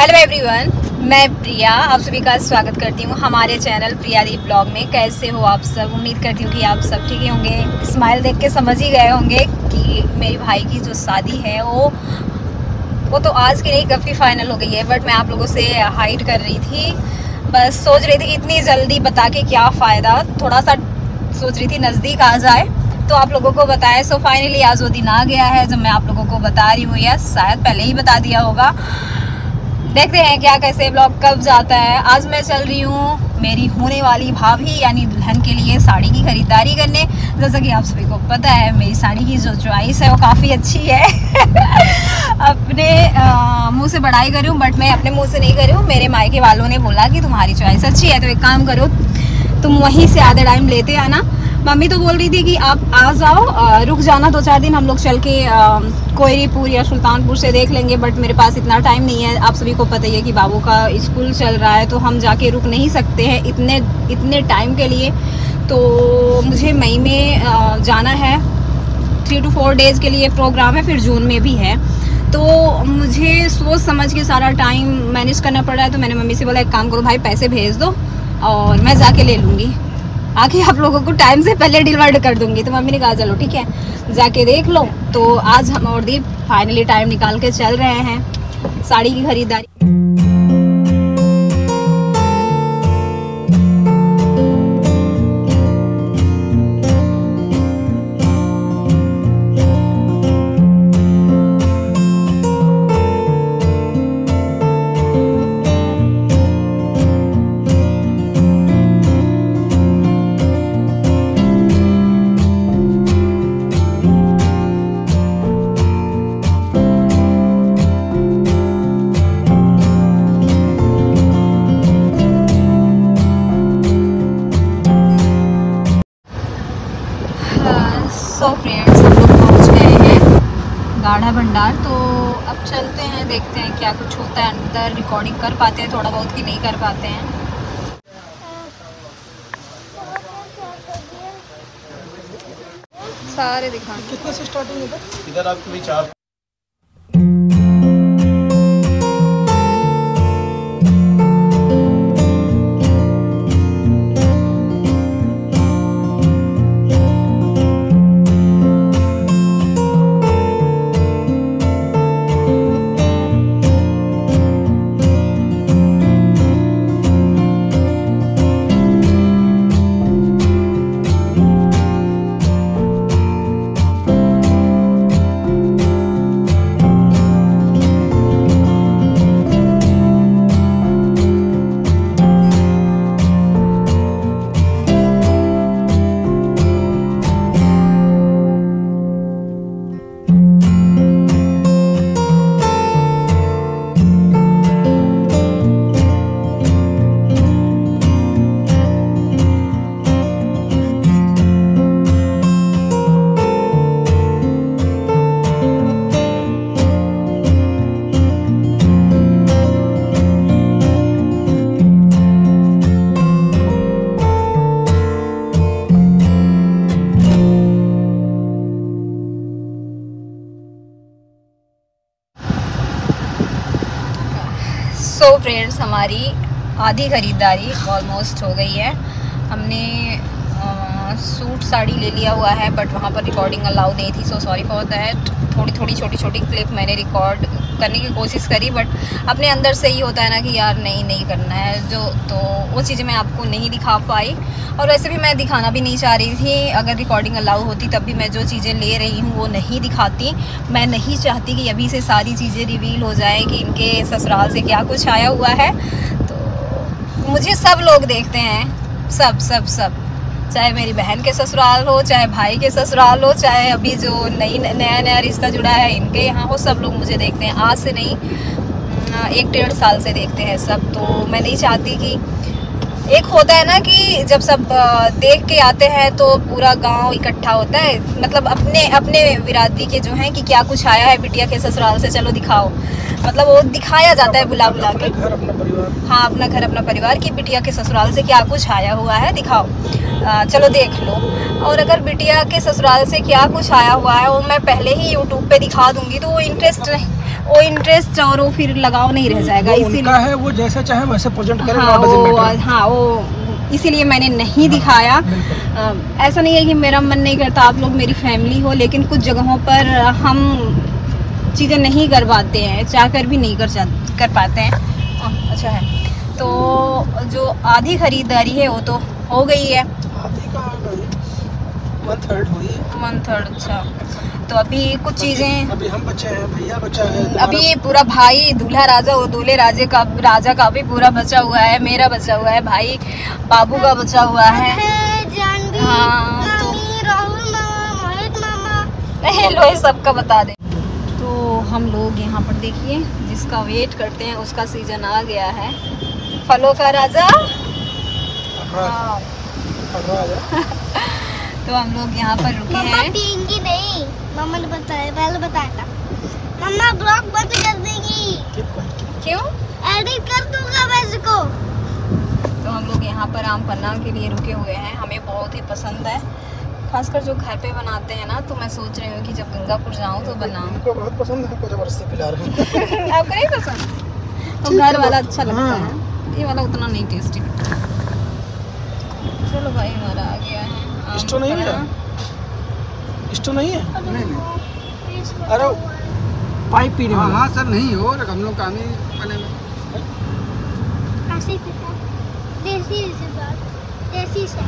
Hello everyone, मैं प्रिया आप सभी का स्वागत करती हूँ हमारे चैनल प्रियादीप ब्लॉग में। कैसे हो आप सब? उम्मीद करती हूँ कि आप सब ठीक ही होंगे। स्माइल देख के समझ ही गए होंगे कि मेरी भाई की जो शादी है वो तो आज की नहीं कब की फाइनल हो गई है। बट मैं आप लोगों से हाइड कर रही थी, बस सोच रही थी कि इतनी जल्दी बता के क्या फ़ायदा, थोड़ा सा सोच रही थी नज़दीक आ जाए तो आप लोगों को बताएं। सो फाइनली आज वो दिन आ गया है जब मैं आप लोगों को बता रही हूँ, या शायद पहले ही बता दिया होगा। देखते हैं क्या कैसे ब्लॉग कब जाता है। आज मैं चल रही हूँ मेरी होने वाली भाभी यानी दुल्हन के लिए साड़ी की खरीदारी करने। जैसा कि आप सभी को पता है मेरी साड़ी की जो चॉइस है वो काफ़ी अच्छी है। अपने मुंह से बड़ाई कर रही हूँ, बट मैं अपने मुंह से नहीं कर रही हूँ। मेरे मायके वालों ने बोला कि तुम्हारी चॉइस अच्छी है तो एक काम करो, तुम वहीं से आधा टाइम लेते आना। मम्मी तो बोल रही थी कि आप आ जाओ, रुक जाना 2-4 दिन, हम लोग चल के कोयरीपुर या सुल्तानपुर से देख लेंगे। बट मेरे पास इतना टाइम नहीं है, आप सभी को पता ही है कि बाबू का स्कूल चल रहा है तो हम जाके रुक नहीं सकते हैं इतने टाइम के लिए। तो मुझे मई में जाना है, 3 to 4 डेज़ के लिए प्रोग्राम है, फिर जून में भी है। तो मुझे सोच समझ के सारा टाइम मैनेज करना पड़ रहा है। तो मैंने मम्मी से बोला एक काम करो भाई, पैसे भेज दो और मैं जाके ले लूँगी, आके आप लोगों को टाइम से पहले डिलीवर कर दूंगी। तो मम्मी ने कहा चलो ठीक है जाके देख लो। तो आज हम और दीप फाइनली टाइम निकाल के चल रहे हैं साड़ी की खरीदारी। सो फ्रेंड्स, हम लोग पहुँच गए हैं गाढ़ा भंडार। तो अब चलते हैं, देखते हैं क्या कुछ होता है अंदर। रिकॉर्डिंग कर पाते हैं थोड़ा बहुत कि नहीं कर पाते हैं। सारे दिखाएं। कितने से स्टार्टिंग है इधर? आपको भी 4। सो फ्रेंड्स, हमारी आधी खरीदारी ऑलमोस्ट हो गई है। हमने सूट साड़ी ले लिया हुआ है, बट वहाँ पर रिकॉर्डिंग अलाउ नहीं थी। So sorry for that. थोड़ी छोटी क्लिप मैंने रिकॉर्ड करने की कोशिश करी, बट अपने अंदर से ही होता है ना कि यार नहीं करना है जो, तो वो चीज़ें मैं आपको नहीं दिखा पाई। और वैसे भी मैं दिखाना भी नहीं चाह रही थी। अगर रिकॉर्डिंग अलाउ होती तब भी मैं जो चीज़ें ले रही हूँ वो नहीं दिखाती। मैं नहीं चाहती कि अभी से सारी चीज़ें रिवील हो जाए कि इनके ससुराल से क्या कुछ आया हुआ है। तो मुझे सब लोग देखते हैं, सब चाहे मेरी बहन के ससुराल हो, चाहे भाई के ससुराल हो, चाहे अभी जो नया रिश्ता जुड़ा है इनके यहाँ हो, सब लोग मुझे देखते हैं। आज से नहीं, 1-1.5 साल से देखते हैं सब। तो मैं नहीं चाहती कि एक होता है ना कि जब सब देख के आते हैं तो पूरा गांव इकट्ठा होता है, मतलब अपने बिरादरी के जो हैं कि क्या कुछ आया है बिटिया के ससुराल से, चलो दिखाओ, मतलब वो दिखाया जाता है बुला के। हाँ, अपना घर अपना परिवार की बिटिया के ससुराल से क्या कुछ आया हुआ है दिखाओ, चलो देख लो। और अगर बिटिया के ससुराल से क्या कुछ आया हुआ है वो मैं पहले ही यूट्यूब पे दिखा दूंगी तो वो इंटरेस्ट वो इंटरेस्ट और वो फिर लगाव नहीं रह जाएगा, इसीलिए है वो जैसे चाहे वैसे प्रेजेंट करे। हाँ वो इसीलिए मैंने नहीं दिखाया। ऐसा नहीं है कि मेरा मन नहीं करता आप लोग मेरी फैमिली हो, लेकिन कुछ जगहों पर हम चीज़ें नहीं कर पाते हैं, चाहकर भी नहीं कर पाते हैं। अच्छा है, तो जो आधी खरीदारी है वो तो हो गई है, आधी का 1/3 हुई है। 1/3। अच्छा, तो अभी कुछ चीज़ें, अभी हम बच्चे हैं, भैया बच्चा है, अभी पूरा भाई दूल्हा राजा और दूल्हे राजा का भी पूरा बचा हुआ है, मेरा बचा हुआ है, भाई बाबू का बचा हुआ है। हाँ तो लो सबका बता दे। तो हम लोग यहाँ पर देखिए जिसका वेट करते हैं उसका सीजन आ गया है, फलों का राजा। हाँ तो हम लोग यहाँ पर रुके हैं। पियेंगी नहीं, मम्मा ने बताया, पहले बताया था। मम्मा ब्लॉग बंद कर देगी। क्यों? एडिट कर दूंगा मैं इसको। तो हम लोग यहाँ पर आम पन्ना के लिए रुके हुए हैं, हमें बहुत ही पसंद है, खासकर जो घर पे बनाते हैं ना। तो मैं सोच रही हूँ कि जब गंगापुर जाऊँ तो बनाऊँ। हमको बहुत पसंद है, हमको जबरदस्ती पिला रहे हैं। आपको नहीं पसंद? तो घर वाला अच्छा लगता है, ये वाला उतना नहीं टेस्टी। चलो भाई हमारा आ गया है। स्टो नहीं है? स्टो नहीं है? नहीं। अरे पाइप पीने वाला। हाँ सर नहीं हो, हम लोग काम ही बने में ऐसे ही पीता है, देसी से।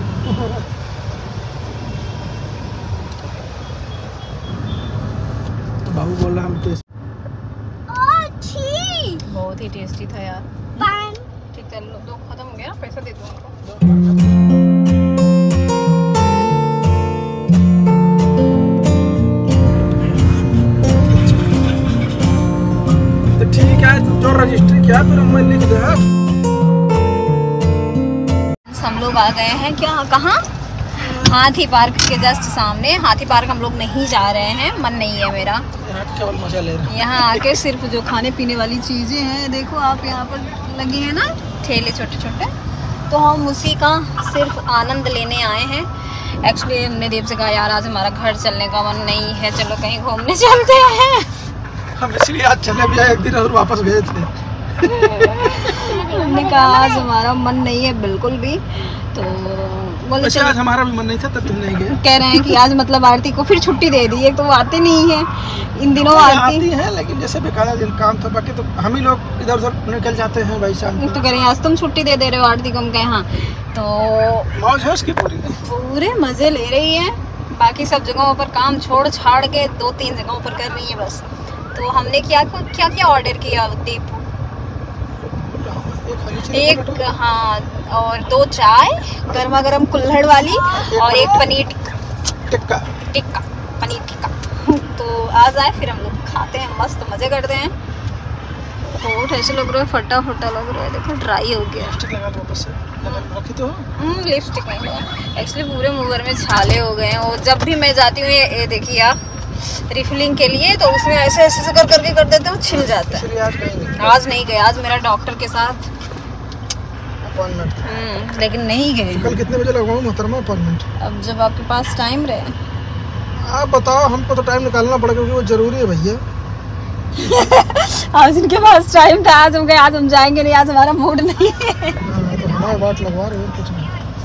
तो बाबू बोल रहा हम टेस्ट। बहुत ही टेस्टी था यार। ठीक है, लो खत्म हो गया, पैसा दे दो उनको। ठीक है, जो रजिस्ट्री किया फिर मैं लिख दे। हम लोग आ गए हैं कहाँ? हाथी पार्क के जस्ट सामने। हाथी पार्क हम लोग नहीं जा रहे हैं, मन नहीं है मेरा। केवल मजा ले रहे हैं। यहाँ आके सिर्फ जो खाने पीने वाली चीज़ें हैं, देखो आप यहाँ पर लगे हैं ना ठेले छोटे छोटे, तो हम उसी का सिर्फ आनंद लेने आए हैं। एक्चुअली हमने देव से कहा यार आज हमारा घर चलने का मन नहीं है, चलो कहीं घूमने चलते हैं। हम इसलिए आज चले भी आए, एक दिन और वापस गए थे। हमने कहा आज हमारा मन नहीं है बिल्कुल भी, तो बोले आज हमारा भी मन नहीं था, तब तुम नहीं गए। कह रहे हैं कि आज मतलब आरती को फिर छुट्टी दे दी है, तो वो आते नहीं है इन दिनों। आती है लेकिन जैसे बेकारा दिन काम था, बाकी तो हम ही लोग इधर उधर निकल जाते हैं भाई शाम को। तो कह रहे हैं आज तुम छुट्टी दे रहे हो आरती को। हम कहे हाँ, तो मौज है उसकी पूरे मजे ले रही है। बाकी सब जगहों पर काम छोड़ छाड़ के 2-3 जगहों पर कर रही है बस। तो हमने क्या ऑर्डर किया दीपू? एक हाँ, और 2 चाय गर्मा गर्म कुल्हड़ वाली, और एक पनीर टिक्का पनीर टिक्का। तो आ जाए फिर हम लोग खाते हैं, मस्त मजे करते हैं। बहुत ऐसे लग रहा है, फटा लग रहा है, देखो ड्राई हो गया। लिपस्टिक नहीं लगा एक्चुअली, पूरे मुंह में छाले हो गए हैं। और जब भी मैं जाती हूँ ये देखिए आप रिफिलिंग के लिए, तो उसमें ऐसे करके कर देते हैं, छिल जाता है। आज नहीं गए, आज मेरा डॉक्टर के साथ अपॉइंटमेंट, लेकिन नहीं गए। कल कितने बजे लगवाऊं मोहतरमा अपॉइंटमेंट? अब जब आपके पास टाइम रहे। आप बताओ, हमको तो टाइम निकालना पड़ेगा क्योंकि वो जरूरी है भैया। आज इनके पास टाइम था, आज हम गए, आज हम जाएंगे नहीं, आज हमारा मूड नहीं है। तो हमारी बात लगवा रहे हो, कुछ नहीं।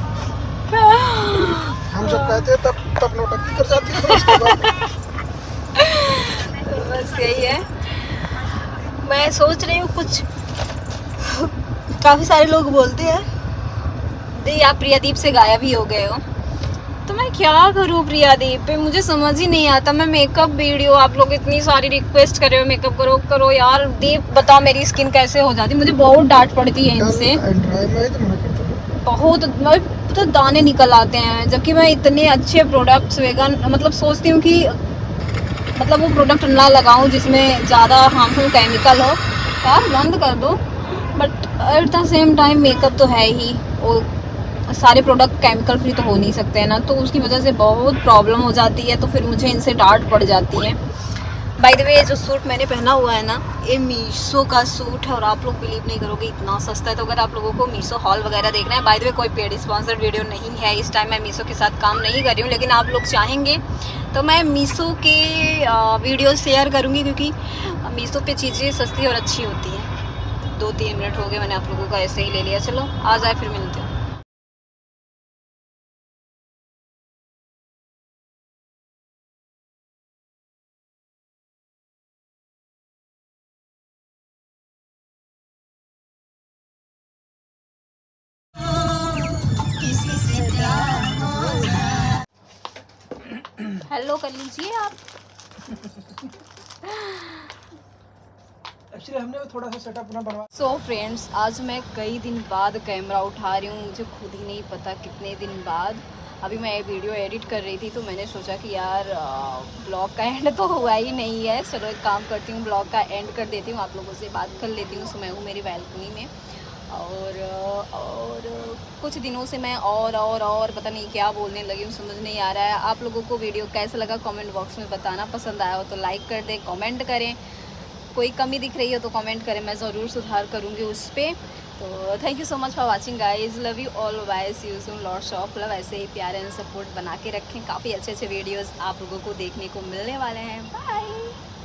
हम जब कहते हैं तब नौटंकी कर जाती है। तो बस यही है, मैं सोच रही हूँ कुछ। काफ़ी सारे लोग बोलते हैं दी आप प्रियादीप से गायब ही हो गए हो, तो मैं क्या करूँ प्रियादीप पे, मुझे समझ ही नहीं आता। मैं मेकअप वीडियो, आप लोग इतनी सारी रिक्वेस्ट कर रहे हो मेकअप करो यार। दीप बताओ मेरी स्किन कैसे हो जाती, मुझे बहुत डांट पड़ती है इनसे, बहुत तो दाने निकल आते हैं। जबकि मैं इतने अच्छे प्रोडक्ट्स वेगन मतलब सोचती हूँ कि मतलब वो प्रोडक्ट ना लगाऊं जिसमें ज़्यादा हार्मफुल केमिकल हो, यार बंद कर दो। But at the same time makeup तो है ही, वो सारे प्रोडक्ट केमिकल फ्री तो हो नहीं सकते हैं ना, तो उसकी वजह से बहुत प्रॉब्लम हो जाती है। तो फिर मुझे इनसे डांट पड़ जाती है। बाय द वे, जो सूट मैंने पहना हुआ है ना, ये मीशो का सूट है, और आप लोग बिलीव नहीं करोगे इतना सस्ता है। तो अगर आप लोगों को मीशो हॉल वगैरह देखना है, बाय द वे कोई पेड स्पॉन्सर्ड वीडियो नहीं है, इस टाइम मैं मीशो के साथ काम नहीं कर रही हूँ, लेकिन आप लोग चाहेंगे तो मैं मीशो के वीडियो शेयर करूँगी, क्योंकि मीशो पे चीज़ें सस्ती और अच्छी होती हैं। 2-3 मिनट हो गए मैंने आप लोगों का ऐसे ही ले लिया। चलो आ जाए फिर मिलते हैं। हेलो कर लीजिए आप। एक्चुअली हमने भी थोड़ा सा सेटअप अपना बनवा। सो फ्रेंड्स, आज मैं कई दिन बाद कैमरा उठा रही हूँ, मुझे खुद ही नहीं पता कितने दिन बाद। अभी मैं वीडियो एडिट कर रही थी तो मैंने सोचा कि यार ब्लॉग का एंड तो हुआ ही नहीं है, चलो एक काम करती हूँ, ब्लॉग का एंड कर देती हूँ, आप लोगों से बात कर लेती हूँ। सो मैं हूँ मेरी बैल्कनी में और कुछ दिनों से मैं और पता नहीं क्या बोलने लगी हूँ, समझ नहीं आ रहा है। आप लोगों को वीडियो कैसा लगा कमेंट बॉक्स में बताना, पसंद आया हो तो लाइक कर दें, कमेंट करें, कोई कमी दिख रही हो तो कमेंट करें, मैं ज़रूर सुधार करूँगी उस पर। तो thank you so much for watching guys, love you all, bye, see you soon, lots of love. ऐसे ही प्यार एंड सपोर्ट बना के रखें, काफ़ी अच्छे वीडियोज़ आप लोगों को देखने को मिलने वाले हैं। बाय।